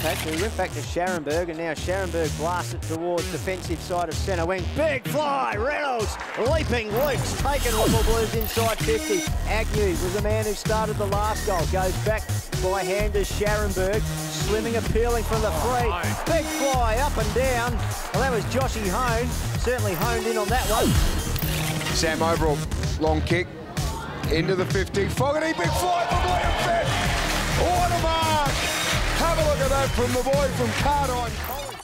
contact. We went back to Scharenberg, and now Scharenberg blasts it towards defensive side of centre wing. Big fly, Reynolds, leaping leaps, taking Little Blues inside 50. Agnew was the man who started the last goal. Goes back by hand to Scharenberg, slimming, appealing from the free. Big fly up and down. Well, that was Joshy Hone, certainly honed in on that one. Sam Overall, long kick, into the 50. Fogarty, big fly from Liam Fitt. What a mark! Have a look at that from the boy from Cardine.